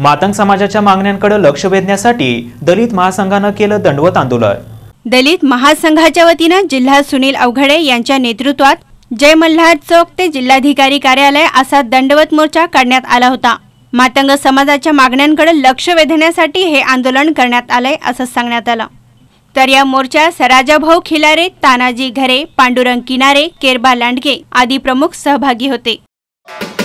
मातंग समाजाच्या मागण्यांकडे लक्ष वेधण्यासाठी दलित महासंघाने केलं दंडवत आंदोलन। दलित महासंघाच्या वतीने जिल्हा सुनील अवघडे यांच्या नेतृत्वात जय मल्हार चौक ते जिल्हाधिकारी कार्यालय असा दंडवत मोर्चा काढण्यात आला होता। मातंग समाजाच्या मागण्यांकडे लक्ष वेधण्यासाठी हे आंदोलन करण्यात आले असं सांगण्यात आलं। तर या मोर्चात राजाभाऊ खिलारे, तानाजी घरे, पांडुरंग किनारे, केरबा लांडगे आदी प्रमुख सहभागी होते।